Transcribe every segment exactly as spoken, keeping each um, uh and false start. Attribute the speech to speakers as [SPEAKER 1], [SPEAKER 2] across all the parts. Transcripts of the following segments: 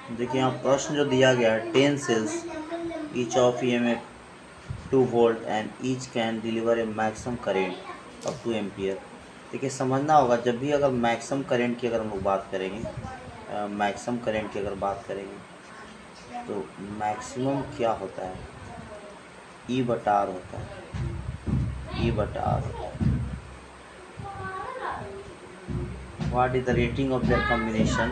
[SPEAKER 1] देखिए यहाँ प्रश्न जो दिया गया है, ten cells each of E M F two volt and each can deliver a maximum current of two ampere. देखिए समझना होगा, जब भी अगर मैक्सिमम करेंट की अगर हम लोग बात करेंगे, मैक्सिमम करेंट की अगर बात करेंगे तो मैक्सिमम क्या होता है, ई बटा आर होता है, ई बटा आर होता है। What is the rating of their combination.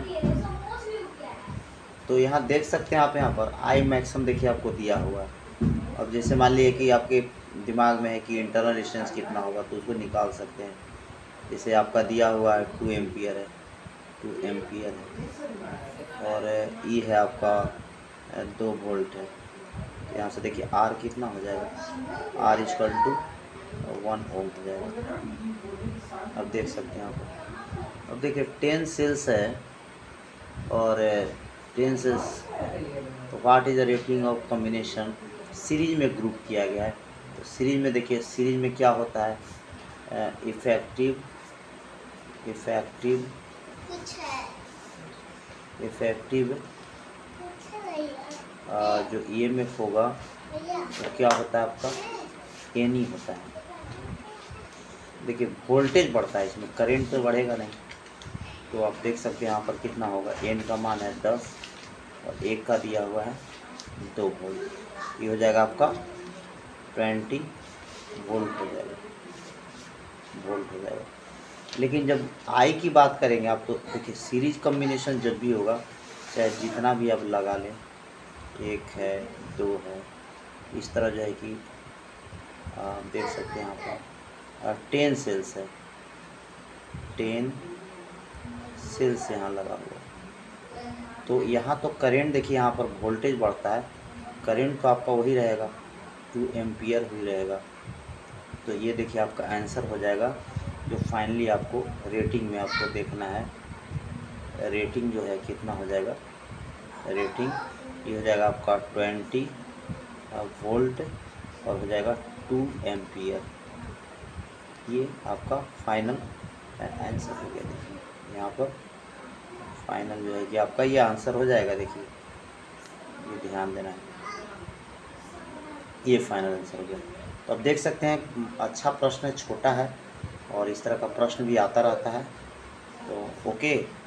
[SPEAKER 1] तो यहाँ देख सकते हैं आप, यहाँ पर आई मैक्सिमम देखिए आपको दिया हुआ है। अब जैसे मान लीजिए कि आपके दिमाग में है कि इंटरनल रेजिस्टेंस कितना होगा, तो उसको निकाल सकते हैं। जैसे आपका दिया हुआ है टू एम्पियर है, टू एम्पियर है, और ई है आपका दो वोल्ट है। तो यहाँ से देखिए आर कितना हो जाएगा, R equal to one ohm हो जाएगा। अब देख सकते हैं आप, अब देखिए टेन सेल्स है और टेन सेल्स, तो what is the rating of combination. Series में ग्रुप किया गया है, तो सीरीज में देखिए, सीरीज में क्या होता है, इफेक्टिव इफेक्टिव इफेक्टिव जो ई एम एफ होगा वो क्या होता है आपका, एन ई होता है। देखिए वोल्टेज बढ़ता है इसमें, करंट तो बढ़ेगा नहीं। तो आप देख सकते हैं यहाँ पर कितना होगा, एन का मान है दस और एक का दिया हुआ है दो वोल्ट, ये हो जाएगा आपका ट्वेंटी वोल्ट हो जाएगा, वोल्ट हो जाएगा। लेकिन जब आई की बात करेंगे आप, तो देखिए सीरीज कॉम्बिनेशन जब भी होगा, चाहे जितना भी आप लगा लें, एक है दो है, इस तरह जो है कि आप देख सकते हैं यहाँ पर टेन सेल्स है, टेन सेल्स यहाँ लगा हुआ। तो यहाँ तो करंट देखिए, यहाँ पर वोल्टेज बढ़ता है, करंट तो आपका वही रहेगा, टू एम्पियर ही रहेगा। तो ये देखिए आपका आंसर हो जाएगा, जो फाइनली आपको रेटिंग में आपको देखना है, रेटिंग जो है कितना हो जाएगा, रेटिंग ये हो जाएगा आपका ट्वेंटी वोल्ट और हो जाएगा टू एम्पियर। ये आपका फाइनल आंसर हो गया। देखिए यहाँ पर फाइनल जो है कि आपका ये आंसर हो जाएगा। देखिए ये ध्यान देना है, ये फाइनल आंसर हो गया। तो अब देख सकते हैं, अच्छा प्रश्न है, छोटा है और इस तरह का प्रश्न भी आता रहता है। तो ओके।